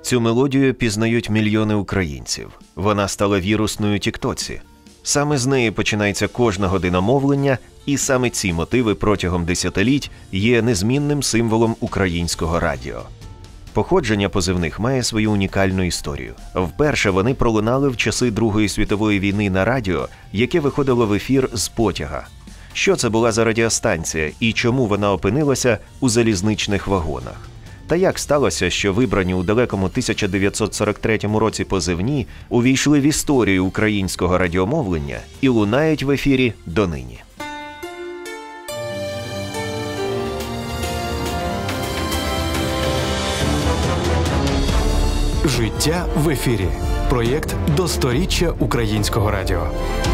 Цю мелодію пізнають мільйони українців. Вона стала вірусною у тіктоці. Саме з неї починається кожна година мовлення, і саме ці мотиви протягом десятиліть є незмінним символом українського радіо. Походження позивних має свою унікальну історію. Вперше вони пролунали в часи Другої світової війни на радіо, яке виходило в ефір з потяга. Що це була за радіостанція і чому вона опинилася у залізничних вагонах? Та як сталося, що вибрані у далекому 1943 році позивні увійшли в історію українського радіомовлення і лунають в ефірі донині? Життя в ефірі. Проєкт до 100-річчя українського радіо.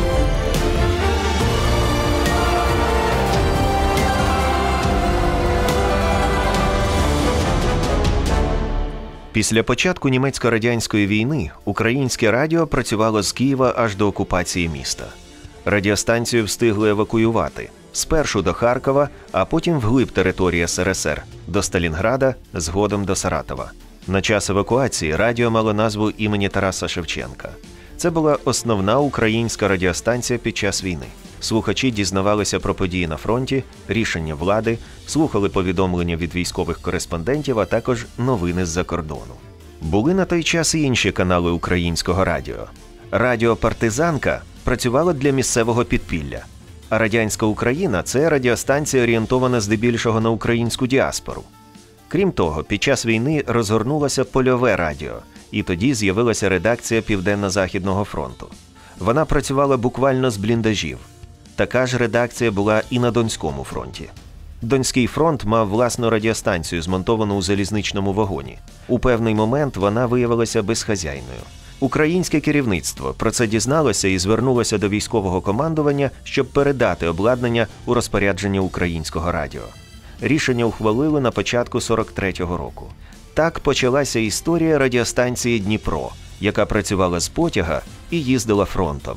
Після початку німецько-радянської війни українське радіо працювало з Києва аж до окупації міста. Радіостанцію встигли евакуювати. Спершу до Харкова, а потім вглиб території СРСР, до Сталінграда, згодом до Саратова. На час евакуації радіо мало назву імені Тараса Шевченка. Це була основна українська радіостанція під час війни. Слухачі дізнавалися про події на фронті, рішення влади, слухали повідомлення від військових кореспондентів, а також новини з-за кордону. Були на той час і інші канали українського радіо. Радіо «Партизанка» працювало для місцевого підпілля. А «Радянська Україна» – це радіостанція, орієнтована здебільшого на українську діаспору. Крім того, під час війни розгорнулося польове радіо, і тоді з'явилася редакція Південно-Західного фронту. Вона працювала буквально з бліндажів. Така ж редакція була і на Донському фронті. Донський фронт мав власну радіостанцію, змонтовану у залізничному вагоні. У певний момент вона виявилася безхазяйною. Українське керівництво про це дізналося і звернулося до військового командування, щоб передати обладнання у розпорядження українського радіо. Рішення ухвалили на початку 43-го року. Так почалася історія радіостанції «Дніпро», яка працювала з потяга і їздила фронтом.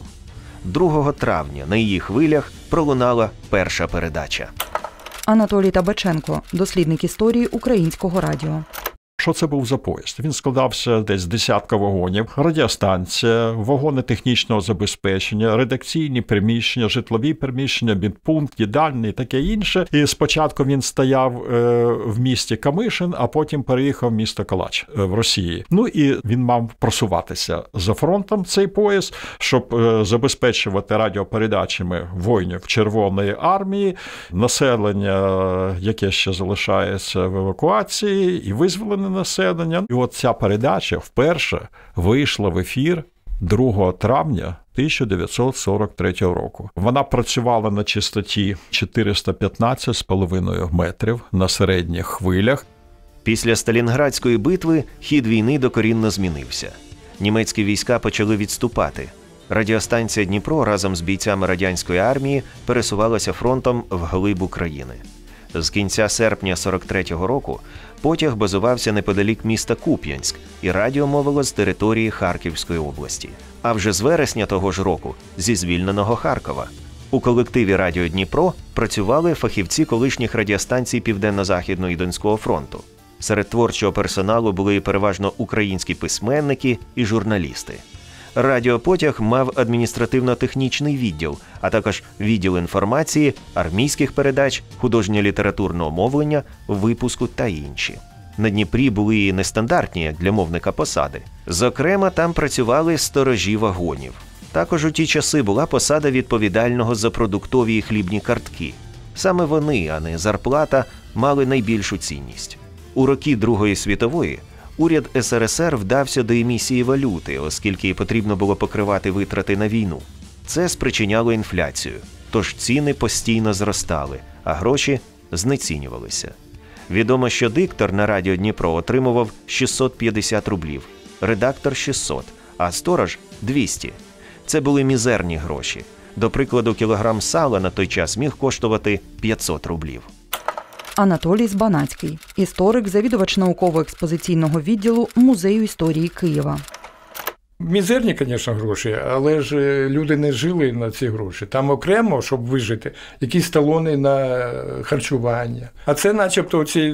2 травня на її хвилях пролунала перша передача. Анатолій Табаченко, дослідник історії українського радіо. Що це був за поїзд? Він складався десь з десятка вагонів, радіостанція, вагони технічного забезпечення, редакційні приміщення, житлові приміщення, бідпункт, їдальні і таке інше. І спочатку він стояв в місті Камишин, а потім переїхав в місто Калач в Росії. Ну і він мав просуватися за фронтом, цей поїзд, щоб забезпечувати радіопередачами воїнів Червоної армії, населення, яке ще залишається в евакуації, і визволене населення. І от ця передача вперше вийшла в ефір 2 травня 1943 року. Вона працювала на частоті 415,5 метрів на середніх хвилях. Після Сталінградської битви хід війни докорінно змінився. Німецькі війська почали відступати. Радіостанція «Дніпро» разом з бійцями радянської армії пересувалася фронтом вглиб України. З кінця серпня 43-го року потяг базувався неподалік міста Куп'янськ, і радіо мовило з території Харківської області. А вже з вересня того ж року – зі звільненого Харкова. У колективі «Радіо Дніпро» працювали фахівці колишніх радіостанцій Південно-Західного і Донського фронту. Серед творчого персоналу були переважно українські письменники і журналісти. Радіопотяг мав адміністративно-технічний відділ, а також відділ інформації, армійських передач, художньо-літературного мовлення, випуску та інші. На Дніпрі були і нестандартні, як для мовника, посади. Зокрема, там працювали сторожі вагонів. Також у ті часи була посада відповідального за продуктові і хлібні картки. Саме вони, а не зарплата, мали найбільшу цінність. У роки Другої світової уряд СРСР вдався до емісії валюти, оскільки потрібно було покривати витрати на війну. Це спричиняло інфляцію, тож ціни постійно зростали, а гроші знецінювалися. Відомо, що диктор на радіо Дніпро отримував 650 рублів, редактор – 600, а сторож – 200. Це були мізерні гроші. До прикладу, кілограм сала на той час міг коштувати 500 рублів. Анатолій Збанацький, історик, завідувач науково-експозиційного відділу Музею історії Києва. Мізерні, звісно, гроші, але ж люди не жили на ці гроші. Там окремо, щоб вижити, якісь талони на харчування. А це начебто ці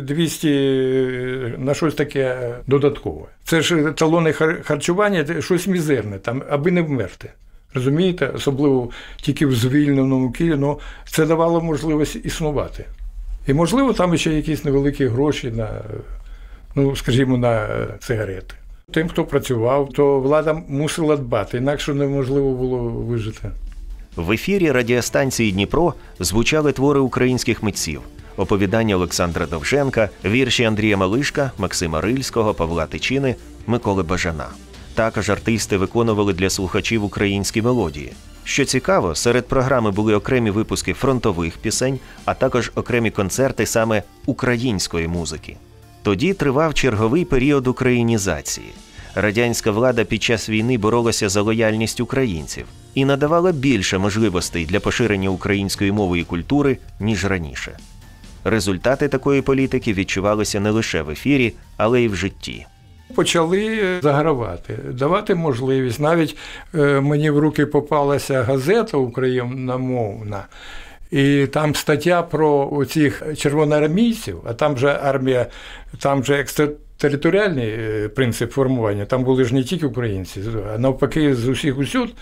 200 на щось таке додаткове. Це ж талони харчування, щось мізерне, там, аби не вмерти. Розумієте? Особливо тільки в звільненому Києві, ну, це давало можливість існувати. І, можливо, там ще якісь невеликі гроші на, ну, скажімо, на цигарети. Тим, хто працював, то влада мусила дбати, інакше неможливо було вижити. В ефірі радіостанції «Дніпро» звучали твори українських митців, оповідання Олександра Довженка, вірші Андрія Малишка, Максима Рильського, Павла Тичини, Миколи Бажана. Також артисти виконували для слухачів українські мелодії. Що цікаво, серед програми були окремі випуски фронтових пісень, а також окремі концерти саме української музики. Тоді тривав черговий період українізації. Радянська влада під час війни боролася за лояльність українців і надавала більше можливостей для поширення української мови і культури, ніж раніше. Результати такої політики відчувалися не лише в ефірі, але й в житті. Почали загравати, давати можливість. Навіть мені в руки попалася газета україномовна, і там стаття про оцих червоноармійців, а там же армія, там же екстратериторіальний принцип формування, там були ж не тільки українці, а навпаки з усіх усюд.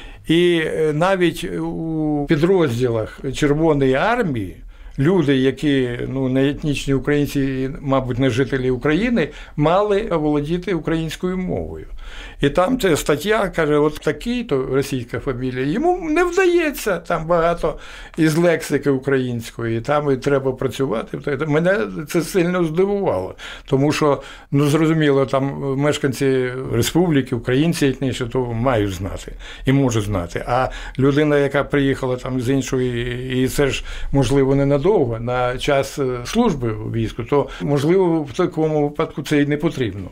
І навіть у підрозділах Червоної армії люди, які не етнічні українці, мабуть, не жителі України, мали володіти українською мовою. І там ця стаття каже, от такий-то російська фамілія, йому не вдається там багато із лексики української, там і треба працювати. Мене це сильно здивувало, тому що, зрозуміло, там мешканці республіки, українці етнічні, то мають знати і можуть знати. А людина, яка приїхала там з іншої, і це ж, можливо, ненадовго, на час служби у війську, то, можливо, в такому випадку це і не потрібно.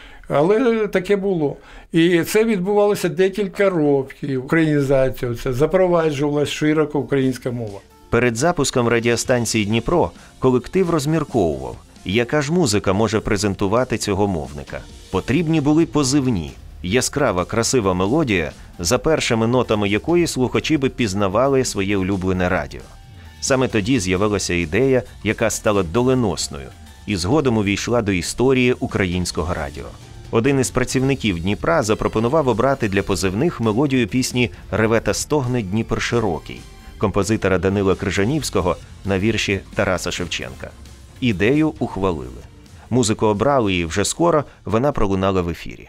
Але таке було. І це відбувалося декілька років. Українізація, це запроваджувалася широко українська мова. Перед запуском радіостанції «Дніпро» колектив розмірковував, яка ж музика може презентувати цього мовника. Потрібні були позивні, яскрава, красива мелодія, за першими нотами якої слухачі би пізнавали своє улюблене радіо. Саме тоді з'явилася ідея, яка стала доленосною, і згодом увійшла до історії українського радіо. Один із працівників Дніпра запропонував обрати для позивних мелодію пісні «Реве та стогне Дніпр широкий» композитора Данила Крижанівського на вірші Тараса Шевченка. Ідею ухвалили. Музику обрали, і вже скоро вона пролунала в ефірі.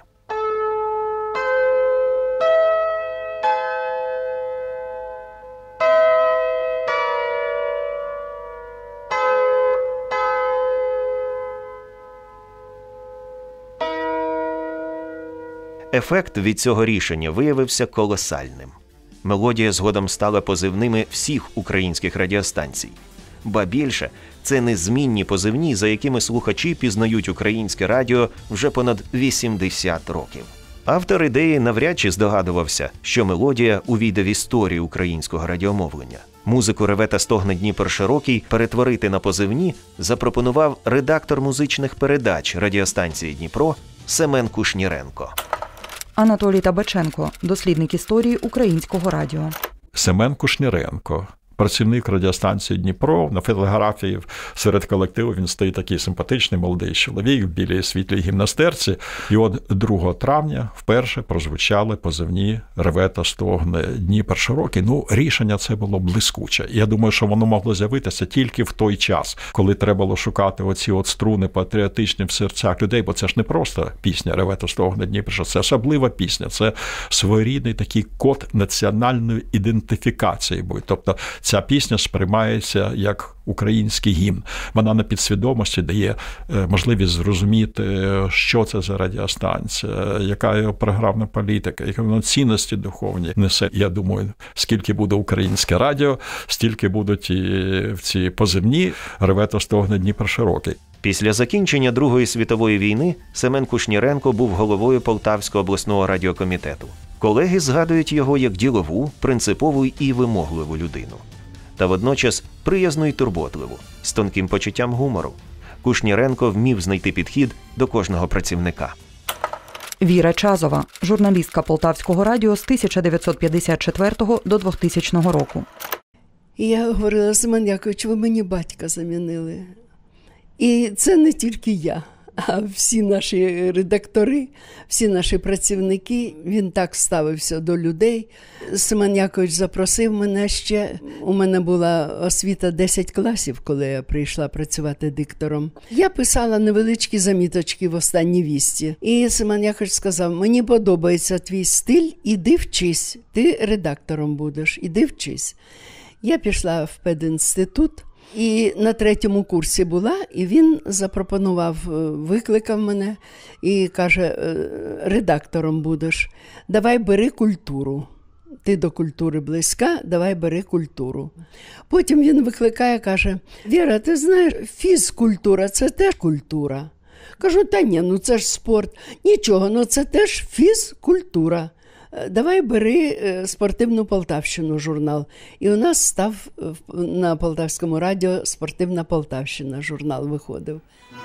Ефект від цього рішення виявився колосальним. Мелодія згодом стала позивними всіх українських радіостанцій. Ба більше, це незмінні позивні, за якими слухачі пізнають українське радіо вже понад 80 років. Автор ідеї навряд чи здогадувався, що мелодія увійде в історію українського радіомовлення. Музику «Реве та стогне Дніпр широкий» перетворити на позивні запропонував редактор музичних передач радіостанції «Дніпро» Семен Кушніренко. Анатолій Табаченко, дослідник історії українського радіо. Семен Кушніренко, працівник радіостанції «Дніпро». На фотографії серед колективу він стоїть такий симпатичний молодий чоловік в білій світлій гімнастерці. І от 2 травня вперше прозвучали позивні «Реве та стогне Дніпр широкий». Рішення це було блискуче. Я думаю, що воно могло з'явитися тільки в той час, коли треба було шукати оці струни патріотичні в серцях людей, бо це ж не просто пісня «Реве та стогне Дніпр», це особлива пісня, це своєрідний такий код національної ідентифікації. Тобто ця пісня сприймається як український гімн. Вона на підсвідомості дає можливість зрозуміти, що це за радіостанція, яка його програмна політика, які вона цінності духовні несе. Я думаю, скільки буде українське радіо, стільки будуть і в ці позивні «Реве та стогне Дніпр широкий». Після закінчення Другої світової війни Семен Кушніренко був головою Полтавського обласного радіокомітету. Колеги згадують його як ділову, принципову і вимогливу людину. Та водночас приязну і турботливу, з тонким почуттям гумору. Кушніренко вмів знайти підхід до кожного працівника. Віра Чазова, журналістка Полтавського радіо з 1954 до 2000 року. І я говорила: Семен Якович, ви мені батька замінили. І це не тільки я, а всі наші редактори, всі наші працівники. Він так ставився до людей. Семен Якович запросив мене ще. У мене була освіта 10 класів, коли я прийшла працювати диктором. Я писала невеличкі заміточки в «Останній вісті». І Семен Якович сказав: мені подобається твій стиль, іди вчись. Ти редактором будеш, іди вчись. Я пішла в педінститут. І на 3-му курсі була, і він запропонував, викликав мене і каже: редактором будеш, давай бери культуру. Ти до культури близька, давай бери культуру. Потім він викликає, каже: Віра, ти знаєш, фізкультура – це теж культура. Кажу: та ні, ну це ж спорт. Нічого, ну це теж фізкультура. Давай бери «Спортивну Полтавщину» журнал. І у нас став на Полтавському радіо «Спортивна Полтавщина» журнал виходив.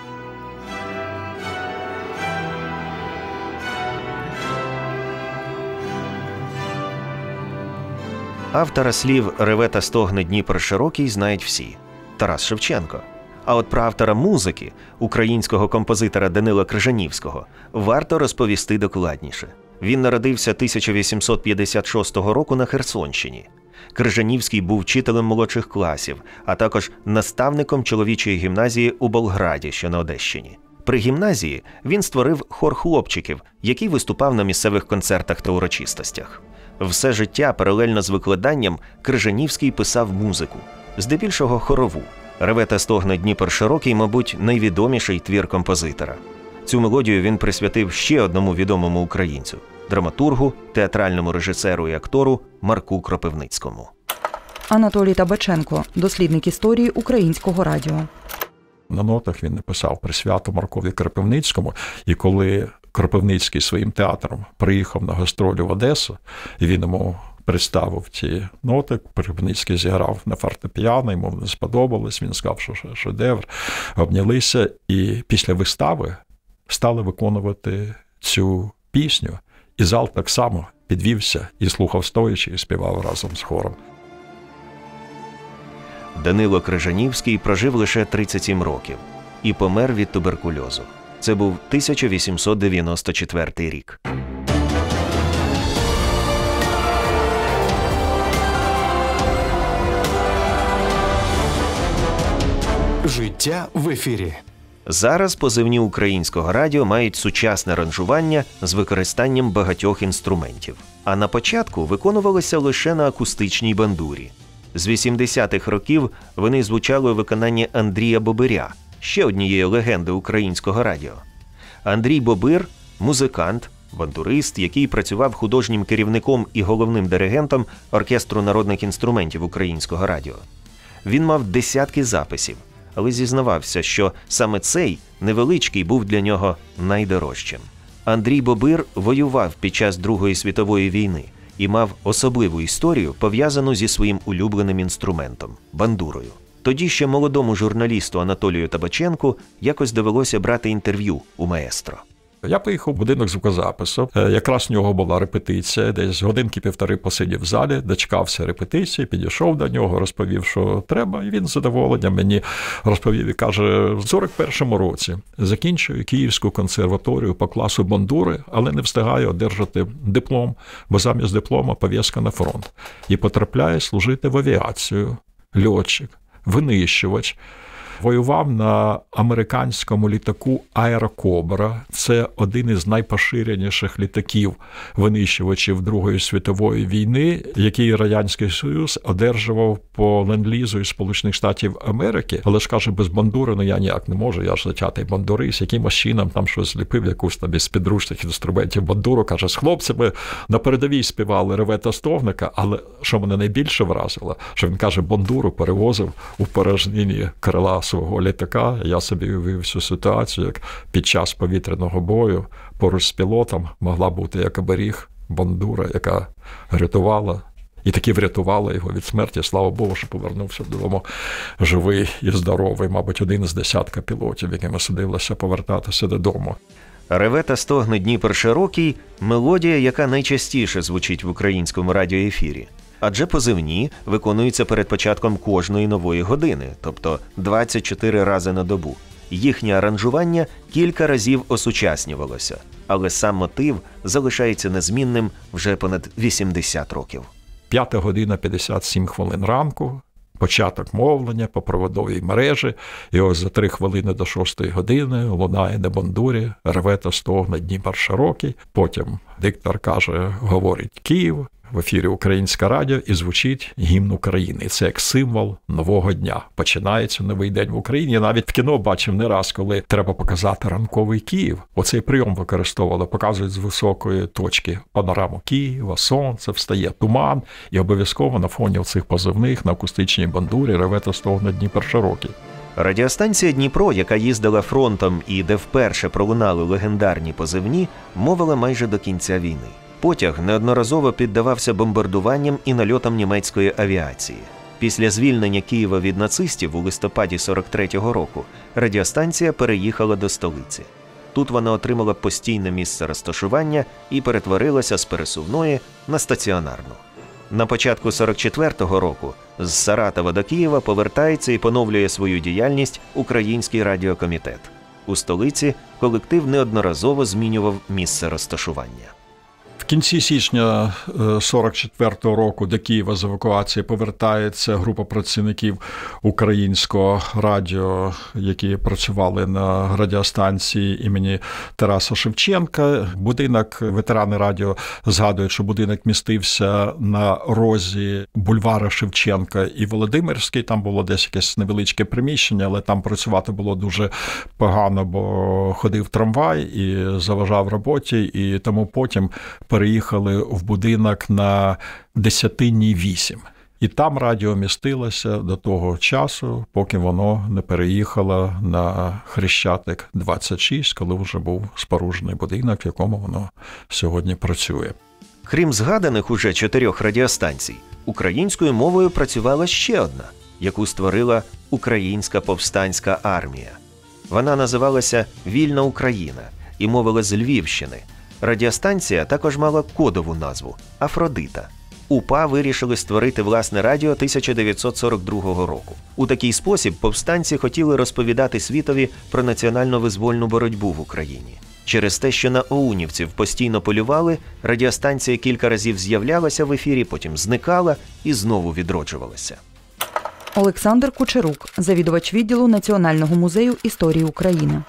Автора слів «Реве та стогне Дніпр широкий» знають всі – Тарас Шевченко. А от про автора музики, українського композитора Данила Крижанівського, варто розповісти докладніше. Він народився 1856 року на Херсонщині. Крижанівський був вчителем молодших класів, а також наставником чоловічої гімназії у Болграді, що на Одещині. При гімназії він створив хор хлопчиків, який виступав на місцевих концертах та урочистостях. Все життя паралельно з викладанням Крижанівський писав музику, здебільшого хорову. «Реве та стогне Дніпр широкий», мабуть, найвідоміший твір композитора. Цю мелодію він присвятив ще одному відомому українцю – драматургу, театральному режисеру і актору Марку Кропивницькому. Анатолій Табаченко, дослідник історії українського радіо. На нотах він написав присвяту Маркові Кропивницькому, і коли Кропивницький своїм театром приїхав на гастролі в Одесу, і він йому представив ті ноти, Кропивницький зіграв на фортепіано, йому не сподобалось, він сказав, що шедевр, обнялися, і після вистави стали виконувати цю пісню, і зал так само підвівся і слухав стоячи, і співав разом з хором. Данило Крижанівський прожив лише 37 років і помер від туберкульозу. Це був 1894 рік. Життя в ефірі. Зараз позивні українського радіо мають сучасне аранжування з використанням багатьох інструментів. А на початку виконувалися лише на акустичній бандурі. З 80-х років вони звучали у виконанні Андрія Бобиря, ще однієї легенди українського радіо. Андрій Бобир – музикант, бандурист, який працював художнім керівником і головним диригентом оркестру народних інструментів українського радіо. Він мав десятки записів, але зізнавався, що саме цей невеличкий був для нього найдорожчим. Андрій Бобир воював під час Другої світової війни і мав особливу історію, пов'язану зі своїм улюбленим інструментом – бандурою. Тоді ще молодому журналісту Анатолію Табаченку якось довелося брати інтерв'ю у маестро. Я поїхав в будинок звукозапису, якраз в нього була репетиція, десь годинки-півтори посидів в залі, дочекався репетиції, підійшов до нього, розповів, що треба, і він з задоволенням мені розповів і каже: в 41-му році закінчую Київську консерваторію по класу бандури, але не встигаю одержати диплом, бо замість диплома повістка на фронт. І потрапляє служити в авіацію, льотчик, винищувач. Воював на американському літаку «Аерокобра». Це один із найпоширеніших літаків винищувачів Другої світової війни, який Радянський Союз одержував по ленд-лізу із Сполучених Штатів Америки. Але ж, каже, без бандури, я ніяк не можу, я ж затятий бандурист, якимось чином там щось зліпив, якусь там із підручних інструментів бандуру. Каже, з хлопцями на передовій співали «Реве та стогника», але що мене найбільше вразило, що він, каже, бандуру перевозив у порожнині крила свого літака. Я собі уявив всю ситуацію, як під час повітряного бою поруч з пілотом могла бути як оберіг бандура, яка рятувала, і таки врятувала його від смерті. Слава Богу, що повернувся додому живий і здоровий. Мабуть, один з десятка пілотів, яким судилося повертатися додому. «Реве та стогне Дніпр широкий» – мелодія, яка найчастіше звучить в українському радіоефірі. Адже позивні виконуються перед початком кожної нової години, тобто 24 рази на добу. Їхнє аранжування кілька разів осучаснювалося, але сам мотив залишається незмінним вже понад 80 років. 5 година 57 хвилин ранку, початок мовлення по проводовій мережі, і ось за 3 хвилини до 6 години лунає на бандурі «Реве та стогне Дніпр широкий». Потім диктор каже, говорить Київ, в ефірі Українське радіо, і звучить гімн України. І це як символ нового дня. Починається новий день в Україні. Я навіть в кіно бачив не раз, коли треба показати ранковий Київ. Оцей прийом використовували, показують з високої точки панораму Києва, сонце, встає туман, і обов'язково на фоні цих позивних на акустичній бандурі «Реве та стогне Дніпр широкий». Радіостанція «Дніпро», яка їздила фронтом і де вперше пролунали легендарні позивні, мовила майже до кінця війни. Потяг неодноразово піддавався бомбардуванням і нальотам німецької авіації. Після звільнення Києва від нацистів у листопаді 43-го року радіостанція переїхала до столиці. Тут вона отримала постійне місце розташування і перетворилася з пересувної на стаціонарну. На початку 44-го року з Саратова до Києва повертається і поновлює свою діяльність Український радіокомітет. У столиці колектив неодноразово змінював місце розташування. В кінці січня 44-го року до Києва з евакуації повертається група працівників Українського радіо, які працювали на радіостанції імені Тараса Шевченка. Будинок, ветерани радіо згадують, що будинок містився на розі бульвара Шевченка і Володимирський. Там було десь якесь невеличке приміщення, але там працювати було дуже погано, бо ходив трамвай і заважав роботі, і тому потім переїхали в будинок на Десятинній 8. І там радіо містилося до того часу, поки воно не переїхало на Хрещатик 26, коли вже був споруджений будинок, в якому воно сьогодні працює. Крім згаданих уже 4 радіостанцій, українською мовою працювала ще одна, яку створила Українська повстанська армія. Вона називалася «Вільна Україна» і мовила з Львівщини. Радіостанція також мала кодову назву – «Афродита». УПА вирішили створити власне радіо 1942 року. У такий спосіб повстанці хотіли розповідати світові про національно-визвольну боротьбу в Україні. Через те, що на оунівців постійно полювали, радіостанція кілька разів з'являлася в ефірі, потім зникала і знову відроджувалася. Олександр Кучерук, завідувач відділу Національного музею історії України.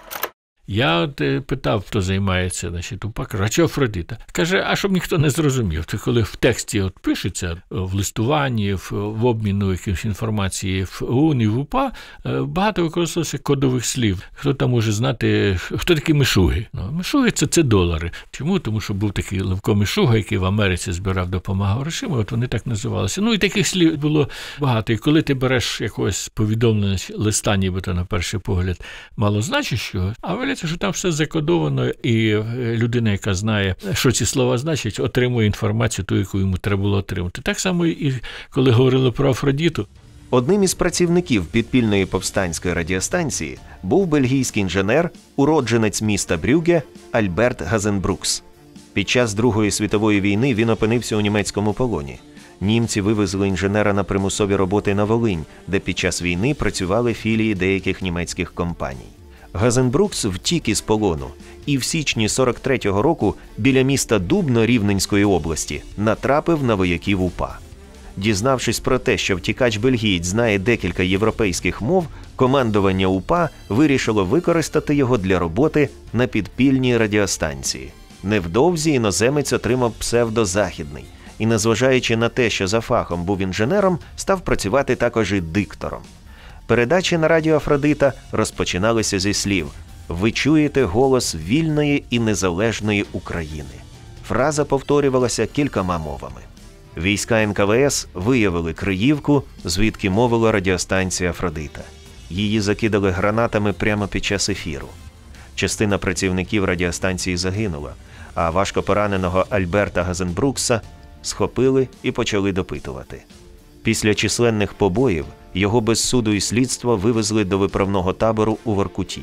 Я питав, хто займається, УПА, кажу, а чого Афродита? Каже, а щоб ніхто не зрозумів. То коли в тексті пишеться, в листуванні, в обміну якоїсь інформації в ОУН і в УПА, багато використовується кодових слів. Хто там може знати, хто такі мишуги? Мишуги – це долари. Чому? Тому що був такий Левко Мишуга, який в Америці збирав допомагу грошима, от вони так називалися. І таких слів було багато. І коли ти береш якогось повідомлення листа, нібито на перший погляд, малозначущого, а виявляється, що там все закодовано, і людина, яка знає, що ці слова значать, отримує інформацію ту, яку йому треба було отримати. Так само і коли говорили про Афродіту. Одним із працівників підпільної повстанської радіостанції був бельгійський інженер, уродженець міста Брюгге Альберт Газенбрукс. Під час Другої світової війни він опинився у німецькому полоні. Німці вивезли інженера на примусові роботи на Волинь, де під час війни працювали філії деяких німецьких компаній. Газенбрукс втік із полону і в січні 43-го року біля міста Дубно Рівненської області натрапив на вояків УПА. Дізнавшись про те, що втікач-бельгієць знає декілька європейських мов, командування УПА вирішило використати його для роботи на підпільній радіостанції. Невдовзі іноземець отримав псевдо «Західний» і, незважаючи на те, що за фахом був інженером, став працювати також і диктором. Передачі на радіо «Афродита» розпочиналися зі слів «Ви чуєте голос вільної і незалежної України». Фраза повторювалася кількома мовами. Війська НКВС виявили Криївку, звідки мовила радіостанція «Афродита». Її закидали гранатами прямо під час ефіру. Частина працівників радіостанції загинула, а важко пораненого Альберта Газенбрукса схопили і почали допитувати. Після численних побоїв його без суду і слідства вивезли до виправного табору у Воркуті.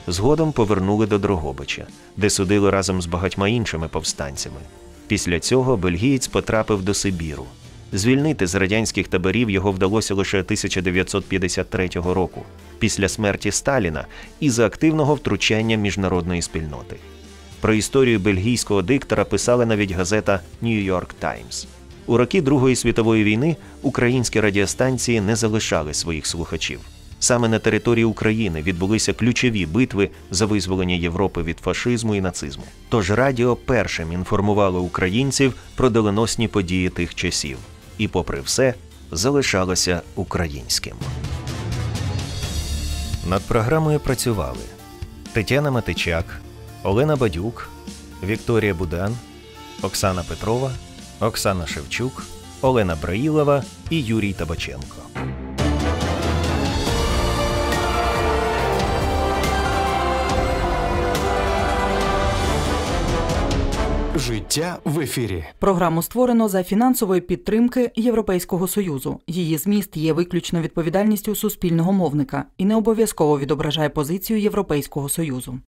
Згодом повернули до Дрогобича, де судили разом з багатьма іншими повстанцями. Після цього бельгієць потрапив до Сибіру. Звільнити з радянських таборів його вдалося лише 1953 року, після смерті Сталіна і за активного втручання міжнародної спільноти. Про історію бельгійського диктора писала навіть газета «New York Times». У роки Другої світової війни українські радіостанції не залишали своїх слухачів. Саме на території України відбулися ключові битви за визволення Європи від фашизму і нацизму. Тож радіо першим інформувало українців про доленосні події тих часів. І, попри все, залишалося українським. Над програмою працювали Тетяна Матичак, Олена Бадюк, Вікторія Будан, Оксана Петрова, Оксана Шевчук, Олена Браїлова і Юрій Табаченко. Життя в ефірі. Програму створено за фінансової підтримки Європейського Союзу. Її зміст є виключно відповідальністю суспільного мовника і не обов'язково відображає позицію Європейського Союзу.